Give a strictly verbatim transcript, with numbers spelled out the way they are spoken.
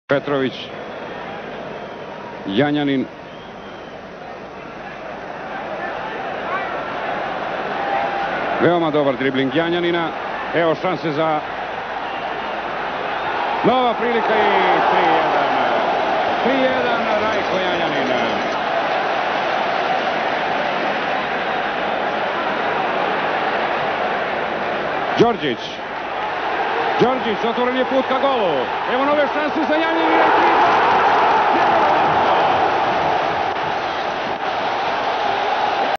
Petrović, Janjanin, veoma dobar dribling Janjanina, evo šanse za nova prilika i tri jedan. tri jedan Rajko Janjanin. Đorđić. Đorđić, otvoren je put ka golu. Evo nove šanse za Janjanina.